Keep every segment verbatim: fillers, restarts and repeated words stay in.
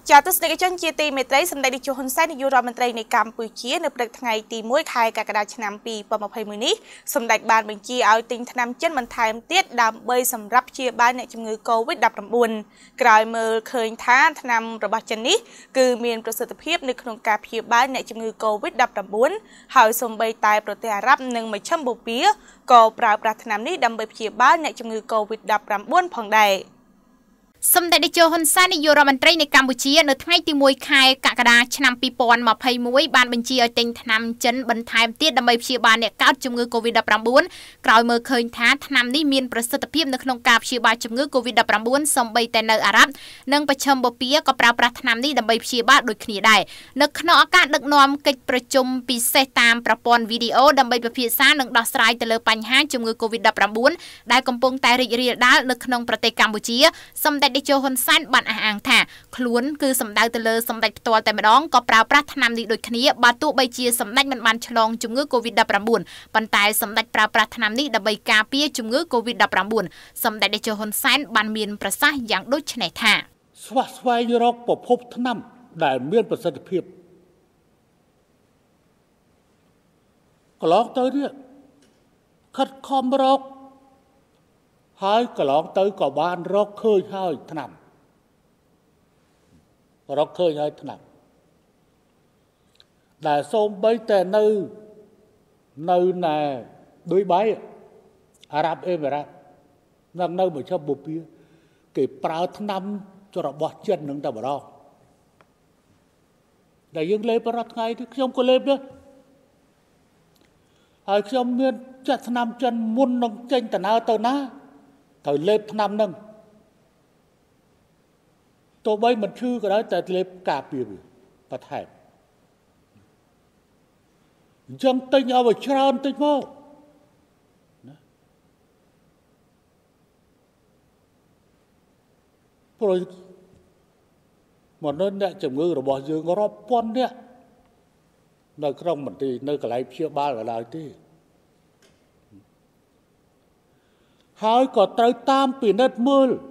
ចាទស្សនិកជនជាទីមេត្រីសម្ដេចនាយកហ៊ុនសែននាយករដ្ឋមន្ត្រីនៃកម្ពុជានៅព្រឹកថ្ងៃទីមួយខែកក្កដាឆ្នាំពីរពាន់ម្ភៃមួយនេះសម្ដេចបានបញ្ជាឲ្យទិញថ្នាំចិនបន្ថែមទៀតដើម្បីសម្រាប់ព្យាបាលអ្នកជំងឺ កូវីដ ដប់ប្រាំបួន ក្រោយមើលឃើញថាថ្នាំរបស់ចិននេះគឺមានប្រសិទ្ធភាពនៅក្នុងការព្យាបាលអ្នកជំងឺ កូវីដ ដប់ប្រាំបួន ហើយសូម្បីតែប្រទេសអារ៉ាប់និងមជ្ឈិមបូព៌ាក៏ប្រើប្រាស់ថ្នាំនេះដើម្បីព្យាបាលអ្នកជំងឺ កូវីដ ដប់ប្រាំបួន ផងដែរសម្ដេចនាយកហ៊ុនសែននាយករដ្ឋមន្ត្រីនៃកម្ពុជានៅថ្ងៃទីមួយខែកក្កដាឆ្នាំពីរពាន់ម្ភៃមួយបានបញ្ជាឲ្យទិញថ្នាំចិនបន្ថែមទៀតដើម្បីព្យាបាលអ្នកកើតជំងឺ កូវីដ ដប់ប្រាំបួន ក្រោយមើលឃើញថាថ្នាំនេះមានប្រសិទ្ធភាពនៅក្នុងការព្យាបាលជំងឺ កូវីដ ដប់ប្រាំបួន សូម្បីតែនៅអារ៉ាប់និងមជ្ឈិមបូព៌ាក៏ប្រើប្រាស់ថ្នាំនេះដើម្បីព្យាបាលដូចគ្នាដែរនៅក្នុងឱកាសដឹកនាំកិច្ចប្រជុំពិសេសតាមប្រព័ន្ធវីដេអូដើម្បីពិភាក្សានិងដោះស្រាយទៅលើបញ្ហាជំងឺ កូវីដ ដប់ប្រាំបួន ដែលកំពុងតែរីករាលដាលនៅក្នុងប្រទេសកម្ពុជាសម្ដេចនាយកហ៊ុនសែនបានអះអាងថាខ្លួនគឺសម្ដៅទៅលើសម្ដេចផ្ទាល់តែម្ដងក៏ប្រើប្រាស់ថ្នាំនេះដូចគ្នាបើទោះបីជាសម្ដេចមិនបានឆ្លងជំងឺ កូវីដ ដប់ប្រាំបួន ប៉ុន្តែសម្ដេចប្រើប្រាស់ថ្នាំនេះដើម្បីការពារជំងឺ កូវីដ ដប់ប្រាំបួន សម្ដេចនាយកហ៊ុនសែនបានមានប្រសាសន៍យ៉ាងដូចនេះថាស្វះស្វែងរកប្រភពថ្នាំដែលមានប្រសិទ្ធភាពកន្លងទៅនេះខិតខំរកហើយកន្លងទៅក៏បានរកឃើញហើយថ្នាំរកឃើញហើយថ្នាំដែលសូម្បីតែនៅនៅណែដូចបៃអារ៉ាប់អេមីរ៉ាត់និងនៅមជ្ឈិមបូព៌ាគេប្រើថ្នាំរបស់ចិននឹងតែម្ដងដែលយើងលេបរាល់ថ្ងៃនេះខ្ញុំក៏លេបដែរហើយខ្ញុំមានចាក់ថ្នាំចិនមុននឹងចេញដំណើរទៅណាត្រូវលេបថ្នាំនឹងទោះបីមិនឈឺក៏ដោយតែលេបការពារវាបន្ថែមអញ្ចឹងទិញឲ្យច្រើនតិចមកណាព្រោះមនុស្សអ្នកជំងឺរបស់យើងរាប់ពាន់នាក់នៅក្នុងមន្ទីរនៅកន្លែងព្យាបាលក៏ដោយទេហើយក៏ត្រូវតាមពិនិត្យមើល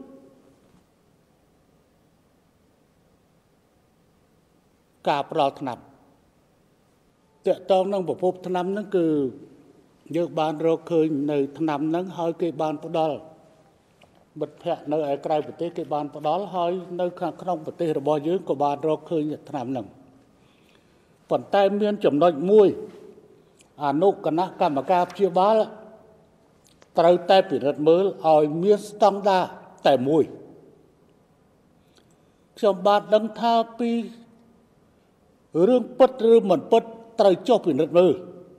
ការផ្ដល់ថ្នាំតើតងនឹងប្រភពថ្នាំហ្នឹងគឺយើងបានរកឃើញនៅថ្នាំហ្នឹងហើយគេបានផ្ដល់មិត្តភ័ក្តិនៅឯក្រៅប្រទេសគេបានផ្ដល់ហើយនៅខាងក្នុងប្រទេសរបស់យើងក៏បានរកឃើញថ្នាំហ្នឹងប៉ុន្តែមានចំណុចមួយអនុគណៈកម្មការព្យាបាលត្រូវតែពិនិត្យមើលឲ្យមានស្តង់ដារតែមួយខ្ញុំបានដឹងថាពីរឿងពិតឬមិនពិតត្រូវចុះពិនិត្យមើល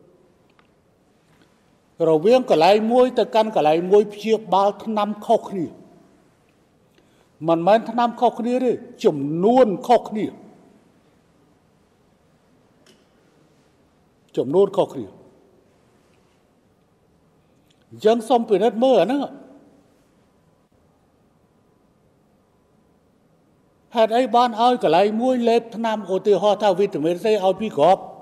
រវាងកន្លែងមួយទៅកាន់កន្លែងមួយព្យាបាលថ្នាំខុសគ្នាមិនមែនថ្នាំខុសគ្នាទេចំនួនខុសគ្នាចំនួនខុសគ្នាអញ្ចឹងសូមពិនិត្យមើលអាហ្នឹងហេតុអីបានឲ្យកន្លែងមួយលេបថ្នាំឧទាហរណ៍ថាវីតាមីន C ឲ្យពីរគ្រាប់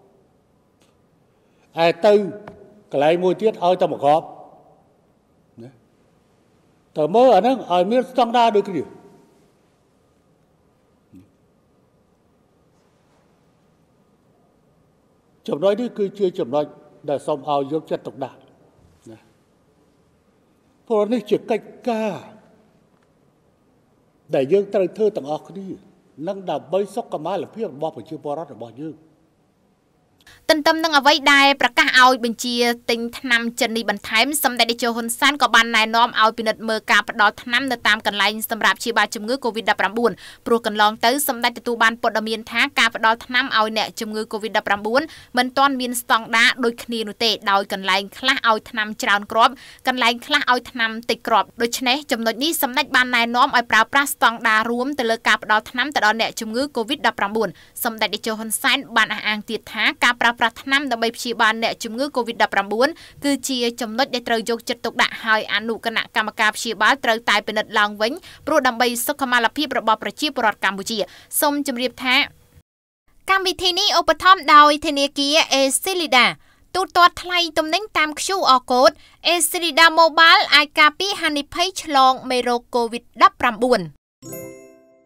ហើយទៅកន្លែងមួយទៀតឲ្យតែមួយគ្រាប់ណាតើមើលអាហ្នឹងឲ្យមានស្តង់ដារដូចគ្នាចំណុចនេះគឺជាចំណុចដែលសូមឲ្យយកចិត្តទុកដាក់ណាព្រោះនេះជាកិច្ចការដែលយើងត្រូវធ្វើទាំងអស់គ្នានិងដើម្បីសុខុមាលភាពរបស់ប្រជាពលរដ្ឋរបស់យើងទន្ទឹមនឹងអ្វីដែលប្រកាសឲ្យបញ្ជាទិញថ្នាំចិននេះបន្ថែមសម្ដេចនាយកហ៊ុនសែនក៏បានណែនាំឲ្យពិនិត្យមើលការផ្ដល់ថ្នាំនៅតាមកន្លែងសម្រាប់ព្យាបាលជំងឺ កូវីដ ដប់ប្រាំបួន ព្រោះកន្លងទៅសម្ដេចទទួលបានព័ត៌មានថាការផ្ដល់ថ្នាំឲ្យអ្នកជំងឺ កូវីដ ដប់ប្រាំបួន មិនទាន់មានស្តង់ដារដូចគ្នានោះទេដោយកន្លែងខ្លះឲ្យថ្នាំច្រើនគ្រាប់កន្លែងខ្លះឲ្យថ្នាំតិចគ្រាប់ដូច្នេះចំណុចនេះសម្ដេចបានណែនាំឲ្យប្រើប្រាស់ស្តង់ដាររួមទៅលើការផ្ដល់ថ្នាំទៅដល់អ្នកជំងឺ កូវីដ ដប់ប្រាំបួន សម្ដេចនាយកហ៊ុនសែនបានអះអាងទៀតថាការប្រើប្រាស់ថ្នាំដើម្បីព្យាបាលអ្នកជំងឺ កូវីដ ដប់ប្រាំបួន គឺជាចំណុចដែលត្រូវយកចិត្តទុកដាក់ហើយអនុគណៈកម្មការព្យាបាលត្រូវតែពិនិត្យឡើងវិញព្រោះដើម្បីសុខុមាលភាពរបស់ប្រជាពលរដ្ឋកម្ពុជាសូមជម្រាបថាកម្មវិធីនេះឧបត្ថម្ភដោយធនាគារ អេ ស៊ី លី ដា ទូទាត់ថ្លៃទំនិញតាម ខ្យូ អារ Code អេ ស៊ី លី ដា Mobile អាចការពារហានិភ័យឆ្លងមេរោគ កូវីដ ដប់ប្រាំបួន